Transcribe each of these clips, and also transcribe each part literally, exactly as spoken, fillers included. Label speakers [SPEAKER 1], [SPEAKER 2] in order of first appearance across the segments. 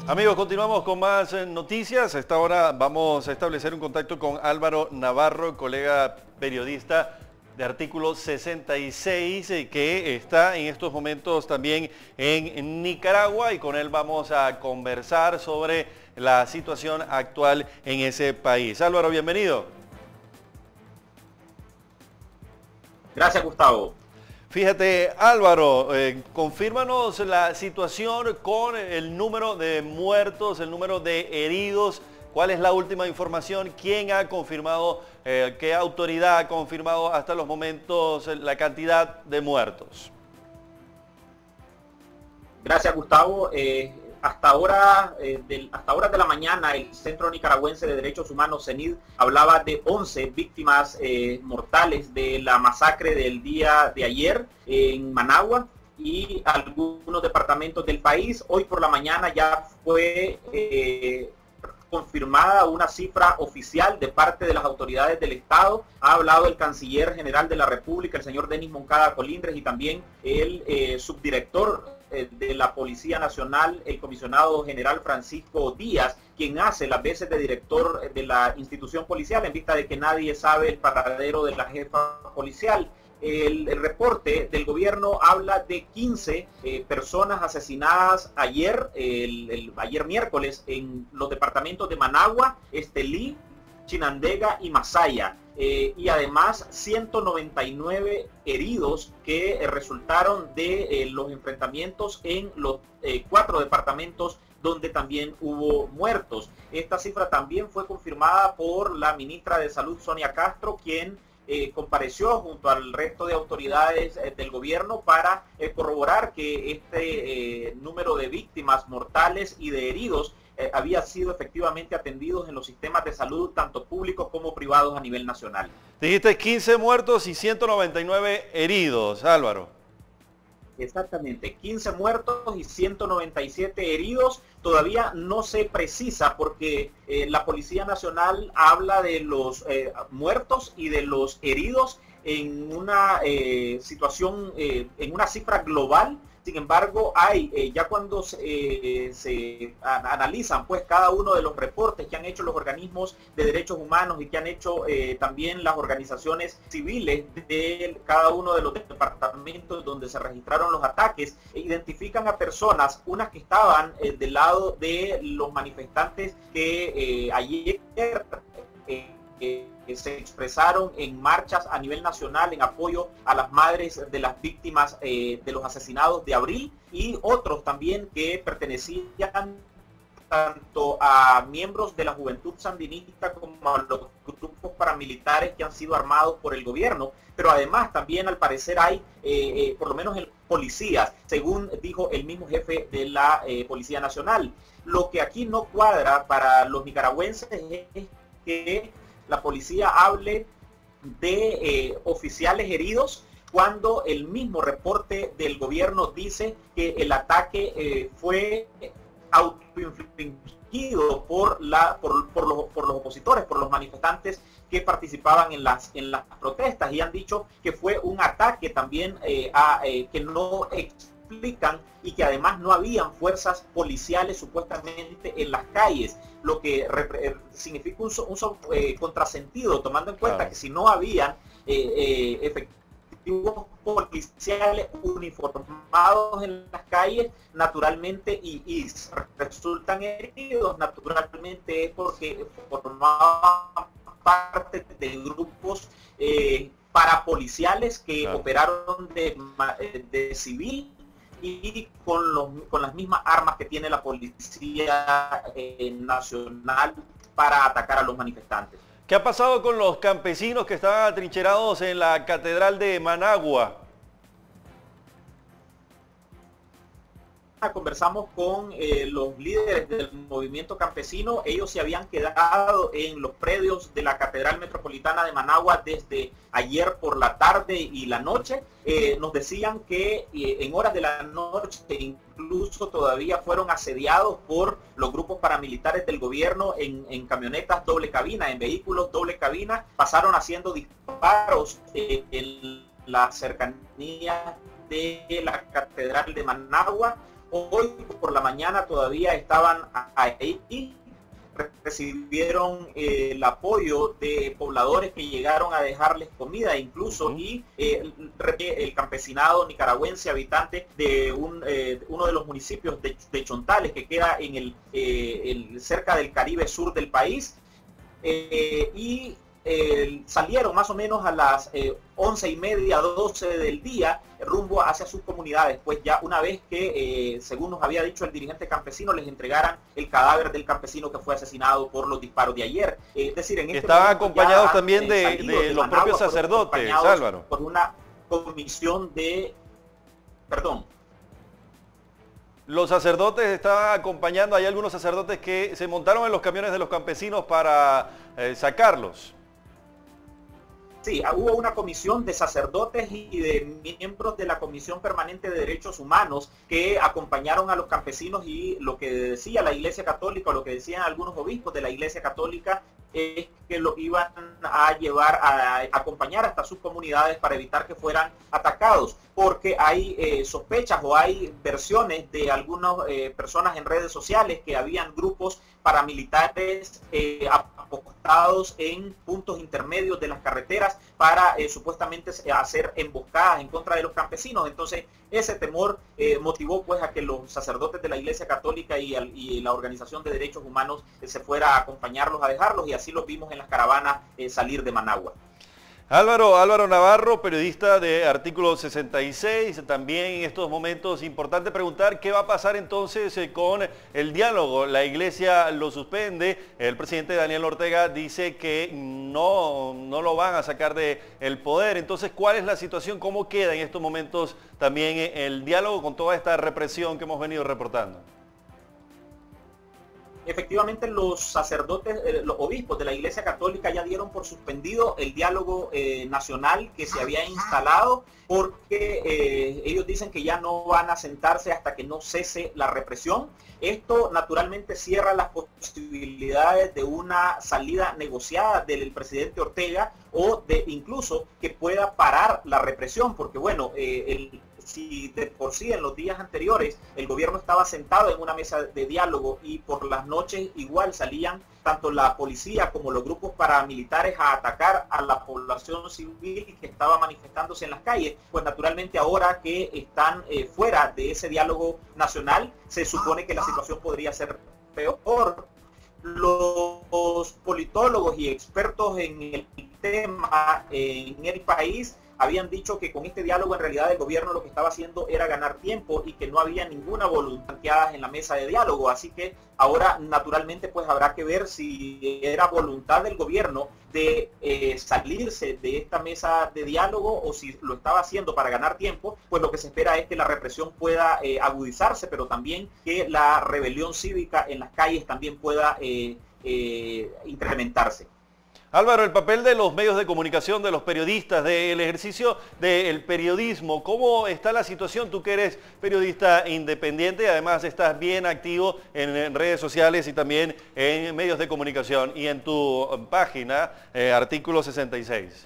[SPEAKER 1] Amigos, continuamos con más eh, noticias. A esta hora vamos a establecer un contacto con Álvaro Navarro, colega periodista de Artículo sesenta y seis, eh, que está en estos momentos también en Nicaragua, y con él vamos a conversar sobre la situación actual en ese país. Álvaro, bienvenido.
[SPEAKER 2] Gracias, Gustavo.
[SPEAKER 1] Fíjate, Álvaro, eh, confírmanos la situación con el número de muertos, el número de heridos. ¿Cuál es la última información? ¿Quién ha confirmado, eh, qué autoridad ha confirmado hasta los momentos la cantidad de muertos?
[SPEAKER 2] Gracias, Gustavo. Eh, hasta ahora, eh, del, hasta horas de la mañana, el Centro Nicaragüense de Derechos Humanos, CENID, hablaba de once víctimas eh, mortales de la masacre del día de ayer en Managua y algunos departamentos del país. Hoy por la mañana ya fue eh, confirmada una cifra oficial de parte de las autoridades del Estado. Ha hablado el canciller general de la República, el señor Denis Moncada Colindres, y también el eh, subdirector de la Policía Nacional, el comisionado general Francisco Díaz, quien hace las veces de director de la institución policial, en vista de que nadie sabe el paradero de la jefa policial. El, el reporte del gobierno habla de quince eh, personas asesinadas ayer, el, el, ayer miércoles, en los departamentos de Managua, Estelí, Chinandega y Masaya. Eh, y además ciento noventa y nueve heridos que eh, resultaron de eh, los enfrentamientos en los eh, cuatro departamentos donde también hubo muertos. Esta cifra también fue confirmada por la ministra de Salud, Sonia Castro, quien eh, compareció junto al resto de autoridades eh, del gobierno para eh, corroborar que este eh, número de víctimas mortales y de heridos Eh, había sido efectivamente atendidos en los sistemas de salud, tanto públicos como privados a nivel nacional.
[SPEAKER 1] Dijiste quince muertos y ciento noventa y nueve heridos, Álvaro.
[SPEAKER 2] Exactamente, quince muertos y ciento noventa y siete heridos. Todavía no se precisa porque eh, la Policía Nacional habla de los eh, muertos y de los heridos en una eh, situación, eh, en una cifra global. Sin embargo, hay, eh, ya cuando se, eh, se a, analizan pues cada uno de los reportes que han hecho los organismos de derechos humanos y que han hecho eh, también las organizaciones civiles de cada uno de los departamentos donde se registraron los ataques, e identifican a personas, unas que estaban eh, del lado de los manifestantes que eh, ayer eh, eh, se expresaron en marchas a nivel nacional en apoyo a las madres de las víctimas eh, de los asesinados de abril, y otros también que pertenecían tanto a miembros de la juventud sandinista como a los grupos paramilitares que han sido armados por el gobierno. Pero además también al parecer hay eh, eh, por lo menos el, policías, según dijo el mismo jefe de la eh, Policía Nacional. Lo que aquí no cuadra para los nicaragüenses es que la policía hable de eh, oficiales heridos cuando el mismo reporte del gobierno dice que el ataque eh, fue autoinfligido por, la, por, por, los, por los opositores, por los manifestantes que participaban en las, en las protestas, y han dicho que fue un ataque también eh, a, eh, que no explican, y que además no habían fuerzas policiales supuestamente en las calles, lo que significa un, un eh, contrasentido, tomando en cuenta claro. que si no habían eh, eh, efectivos policiales uniformados en las calles, naturalmente, y, y resultan heridos, naturalmente es porque formaban parte de grupos eh, parapoliciales que claro. operaron de, de civil y con, los, con las mismas armas que tiene la Policía eh, Nacional para atacar a los manifestantes.
[SPEAKER 1] ¿Qué ha pasado con los campesinos que estaban atrincherados en la Catedral de Managua?
[SPEAKER 2] Conversamos con eh, los líderes del movimiento campesino. Ellos se habían quedado en los predios de la Catedral Metropolitana de Managua desde ayer por la tarde y la noche. Eh, nos decían que eh, en horas de la noche incluso todavía fueron asediados por los grupos paramilitares del gobierno en, en camionetas doble cabina, en vehículos doble cabina. Pasaron haciendo disparos eh, en la cercanía de la Catedral de Managua. hoy por la mañana todavía estaban ahí y recibieron eh, el apoyo de pobladores que llegaron a dejarles comida incluso, uh-huh. y eh, el campesinado nicaragüense, habitante de un, eh, uno de los municipios de, de Chontales, que queda en el, eh, el cerca del Caribe sur del país, eh, y eh, salieron más o menos a las eh, once y media, doce del día, rumbo hacia sus comunidades, pues ya una vez que, eh, según nos había dicho el dirigente campesino, les entregaran el cadáver del campesino que fue asesinado por los disparos de ayer. Eh, es decir, en este
[SPEAKER 1] estaban acompañados ya, también de,
[SPEAKER 2] eh,
[SPEAKER 1] de, de los
[SPEAKER 2] Managua,
[SPEAKER 1] propios sacerdotes, Álvaro.
[SPEAKER 2] Por una comisión de... Perdón.
[SPEAKER 1] Los sacerdotes estaban acompañando, hay algunos sacerdotes que se montaron en los camiones de los campesinos para eh, sacarlos.
[SPEAKER 2] Sí, hubo una comisión de sacerdotes y de miembros de la Comisión Permanente de Derechos Humanos que acompañaron a los campesinos, y lo que decía la Iglesia Católica, o lo que decían algunos obispos de la Iglesia Católica, es que lo iban a llevar a, a acompañar hasta sus comunidades para evitar que fueran atacados, porque hay eh, sospechas o hay versiones de algunas eh, personas en redes sociales que habían grupos paramilitares eh, apostados en puntos intermedios de las carreteras para eh, supuestamente hacer emboscadas en contra de los campesinos. Entonces ese temor eh, motivó pues a que los sacerdotes de la Iglesia Católica y, al, y la Organización de Derechos Humanos eh, se fuera a acompañarlos, a dejarlos, y así los vimos en las caravanas eh, salir de Managua.
[SPEAKER 1] Álvaro, Álvaro Navarro, periodista de Artículo sesenta y seis, también en estos momentos importante preguntar qué va a pasar entonces eh, con el diálogo. La Iglesia lo suspende, el presidente Daniel Ortega dice que no, no lo van a sacar del poder. Entonces, ¿cuál es la situación? ¿Cómo queda en estos momentos también el diálogo con toda esta represión que hemos venido reportando?
[SPEAKER 2] Efectivamente, los sacerdotes, eh, los obispos de la Iglesia Católica ya dieron por suspendido el diálogo eh, nacional que se había instalado, porque eh, ellos dicen que ya no van a sentarse hasta que no cese la represión. Esto naturalmente cierra las posibilidades de una salida negociada del presidente Ortega, o de incluso que pueda parar la represión, porque bueno, eh, el si de por sí en los días anteriores el gobierno estaba sentado en una mesa de diálogo y por las noches igual salían tanto la policía como los grupos paramilitares a atacar a la población civil que estaba manifestándose en las calles, pues naturalmente ahora que están eh, fuera de ese diálogo nacional, se supone que la situación podría ser peor. Los politólogos y expertos en el tema en el país habían dicho que con este diálogo en realidad el gobierno lo que estaba haciendo era ganar tiempo y que no había ninguna voluntad planteada en la mesa de diálogo. Así que ahora naturalmente pues habrá que ver si era voluntad del gobierno de eh, salirse de esta mesa de diálogo, o si lo estaba haciendo para ganar tiempo. Pues lo que se espera es que la represión pueda eh, agudizarse, pero también que la rebelión cívica en las calles también pueda eh, eh, incrementarse.
[SPEAKER 1] Álvaro, el papel de los medios de comunicación, de los periodistas, del ejercicio del periodismo, ¿cómo está la situación? Tú que eres periodista independiente y además estás bien activo en, en redes sociales y también en medios de comunicación y en tu página, eh, Artículo sesenta y seis.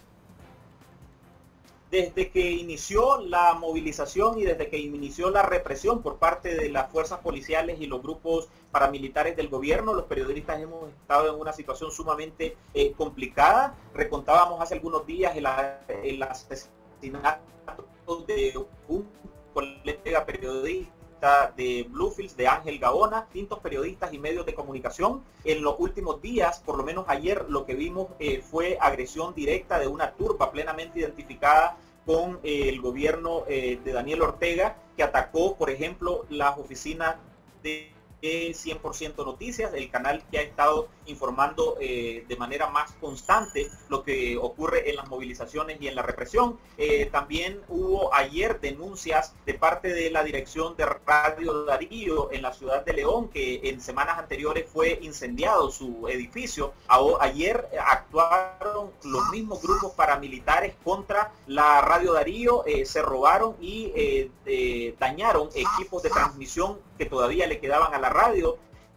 [SPEAKER 2] Desde que inició la movilización y desde que inició la represión por parte de las fuerzas policiales y los grupos paramilitares del gobierno, los periodistas hemos estado en una situación sumamente eh, complicada. Recontábamos hace algunos días el, el asesinato de un colega periodista de Bluefields, de Ángel Gaona, distintos periodistas y medios de comunicación. En los últimos días, por lo menos ayer, lo que vimos eh, fue agresión directa de una turba plenamente identificada con eh, el gobierno eh, de Daniel Ortega, que atacó, por ejemplo, las oficinas de cien por ciento Noticias, el canal que ha estado informando eh, de manera más constante lo que ocurre en las movilizaciones y en la represión. Eh, también hubo ayer denuncias de parte de la dirección de Radio Darío en la ciudad de León, que en semanas anteriores fue incendiado su edificio. Ayer actuaron los mismos grupos paramilitares contra la Radio Darío, eh, se robaron y eh, eh, dañaron equipos de transmisión que todavía le quedaban a la radio.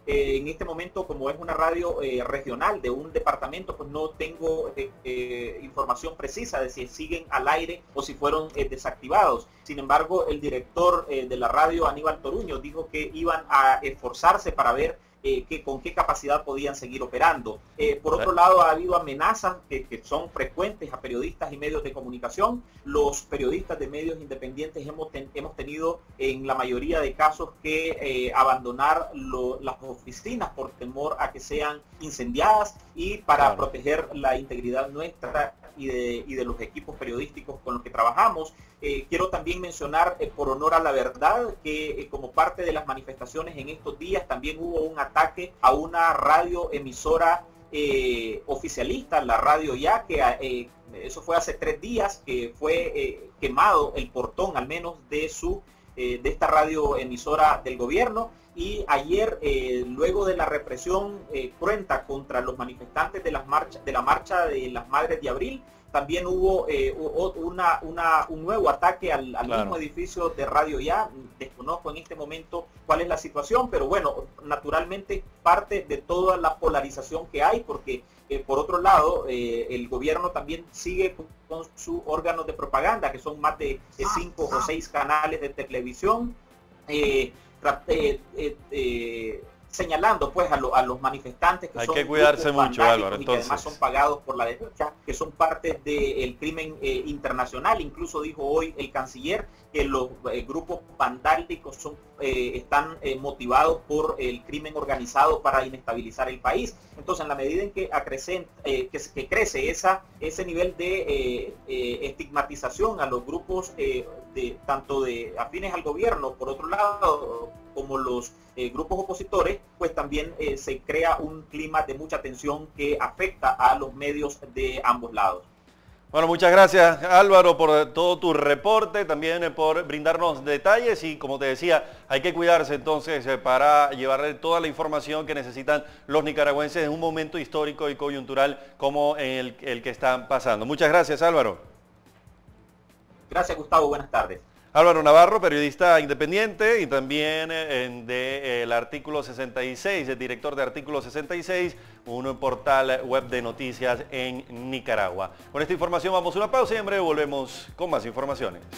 [SPEAKER 2] Eh, en este momento, como es una radio eh, regional de un departamento, pues no tengo eh, eh, información precisa de si siguen al aire o si fueron eh, desactivados. Sin embargo, el director eh, de la radio, Aníbal Toruño, dijo que iban a esforzarse para ver Eh, que con qué capacidad podían seguir operando. Eh, por otro lado, ha habido amenazas que, que son frecuentes a periodistas y medios de comunicación. Los periodistas de medios independientes hemos, ten, hemos tenido en la mayoría de casos que eh, abandonar lo, las oficinas por temor a que sean incendiadas y para claro. proteger la integridad nuestra y de, y de los equipos periodísticos con los que trabajamos. Eh, quiero también mencionar, eh, por honor a la verdad, que eh, como parte de las manifestaciones en estos días también hubo un ataque a una radio emisora eh, oficialista, la Radio Ya, que eh, eso fue hace tres días, que fue eh, quemado el portón al menos de, su, eh, de esta radio emisora del gobierno. Y ayer, eh, luego de la represión eh, cruenta contra los manifestantes de, las marcha, de la marcha de las Madres de Abril, también hubo eh, una, una, un nuevo ataque al, al claro. mismo edificio de Radio Ya. Desconozco en este momento cuál es la situación, pero bueno, naturalmente parte de toda la polarización que hay, porque eh, por otro lado, eh, el gobierno también sigue con sus órganos de propaganda, que son más de eh, cinco o seis canales de televisión, eh, eh, eh, eh, señalando pues a, lo, a los manifestantes que
[SPEAKER 1] hay
[SPEAKER 2] son
[SPEAKER 1] que cuidarse mucho, Álvaro,
[SPEAKER 2] y
[SPEAKER 1] entonces.
[SPEAKER 2] que además son pagados por la derecha, que son parte del crimen eh, internacional. Incluso dijo hoy el canciller que los eh, grupos vandálicos son, eh, están eh, motivados por el crimen organizado para inestabilizar el país. Entonces, en la medida en que, acrecen, eh, que, que crece esa, ese nivel de eh, eh, estigmatización a los grupos eh, de, tanto de afines al gobierno, por otro lado, como los eh, grupos opositores, pues también eh, se crea un clima de mucha tensión que afecta a los medios de ambos lados.
[SPEAKER 1] Bueno, muchas gracias, Álvaro, por todo tu reporte, también por brindarnos detalles y, como te decía, hay que cuidarse entonces para llevarle toda la información que necesitan los nicaragüenses en un momento histórico y coyuntural como el, el que están pasando. Muchas gracias, Álvaro.
[SPEAKER 2] Gracias, Gustavo. Buenas tardes.
[SPEAKER 1] Álvaro Navarro, periodista independiente y también eh, de, eh, el Artículo sesenta y seis, el director de Artículo sesenta y seis, un portal web de noticias en Nicaragua. Con esta información vamos a una pausa y en breve volvemos con más informaciones.